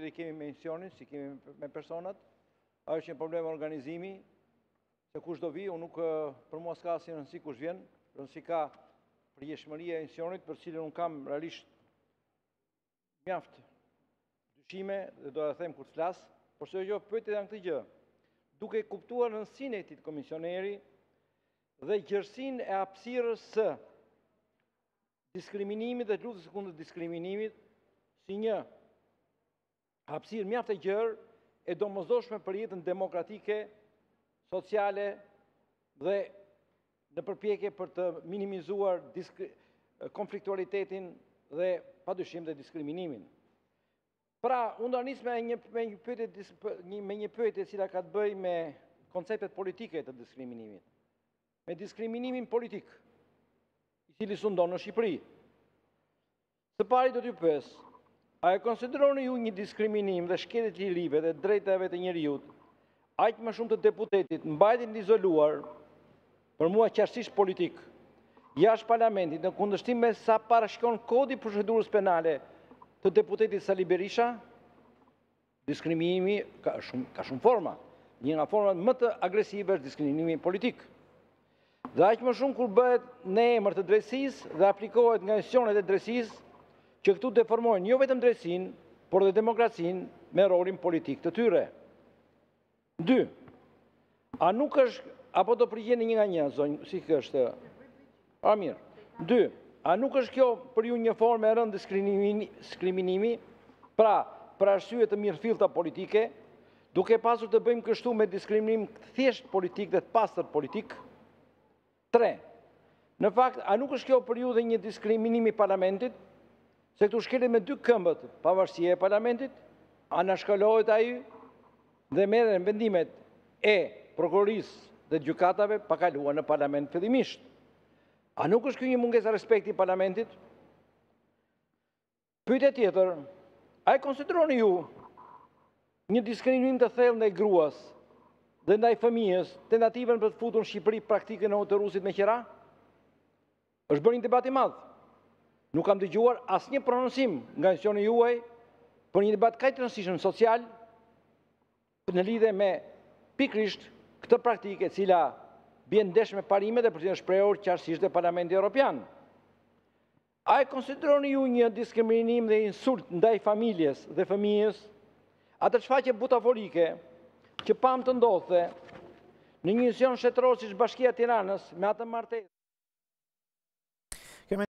i kemi me misionin, si kemi me personat, është një problem organizimi, se kush do vi, unë nuk për mua s'ka si rëndësi kush vjen, rëndësi ka përgjeshmëria e misionit, për cilën unë kam realisht mjaft dyshime, dhe do të them kur të flas, por se jo pyetja janë këtë gjë. Duke kuptuar rëndësinë e këtij komisioneri dhe gjerësinë e hapësirës së diskriminimit dhe luftës kundër diskriminimit si një hapësirë mjaft e gjerë e domosdoshme për jetën demokratike, sociale dhe në përpjekje për të minimizuar konfliktualitetin dhe padyshim dhe diskriminimin. Pra, unë do nis me një pyetje e cila ka të bëjë me konceptet politike të diskriminimit. Me diskriminimin politik, i cili sundon në Shqipëri. Së pari do t'ju pyes, a e konsideroni ju një diskriminim dhe shkelje të lirive dhe drejtave të njerëzit, aq më shumë të deputetit mbajtjen të izoluar, për mua qartësisht politik, jashtë parlamentit në kundërshtim me sa parashikon kodi i procedurës penale të deputetit Sali Berisha? Diskriminimi ka shumë forma. Një nga format më të agresive është diskriminimi politik. Dhe aq më shumë kur bëhet në emër të drejtësisë dhe aplikohet nga institucionet e drejtësisë, që këtu deformojnë jo vetëm drejtësinë, por dhe demokracinë me rolin politik të tyre. 2. A nuk është, apo do përgjigjeni një nga një, zonjë, si kështë? Mirë. 2. A nuk është kjo për ju një formë e rëndë diskriminimi, pra për arsye të mirëfillta politike, duke pasur të bëjmë kështu me diskriminim thjesht politik dhe të pastër politik? 3. Në fakt, a nuk është kjo për ju dhe një diskriminim i parlamentit, se këtu shkelet me 2 këmbët, pavarësia e parlamentit, anashkalohet ai dhe merren vendimet e prokurorisë dhe gjykatave pa kaluar në parlament fillimisht. A nuk është kjo një mungesë respekti i parlamentit? Pyetja tjetër, a e konsideroni ju një diskriminim të thellë ndaj gruas dhe ndaj fëmijës tentativën për të futur në Shqipëri praktikën e autorusit me qera? Është bërë një debat i madh. Nuk kam dëgjuar asnjë prononcim nga institucioni juaj për një debat kaq të rëndësishëm social në lidhje me pikërisht këtë praktikë e cila bjen ndesh me parimet dhe për të shprehur qartësisht te Parlamenti Evropian. A e konsideroni ju një diskriminim dhe insult ndaj familjes dhe fëmijës atë shfaqje butaforike që pam të ndodhte në një institucion shtetëror siç Bashkia e Tiranës me atë martesë